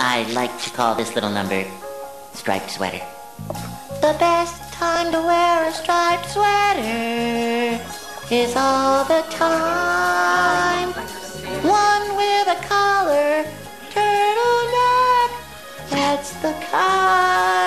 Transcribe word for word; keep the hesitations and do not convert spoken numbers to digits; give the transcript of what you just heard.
I like to call this little number Striped Sweater. The best time to wear a striped sweater is all the time. One with a collar, turtleneck, that's the kind.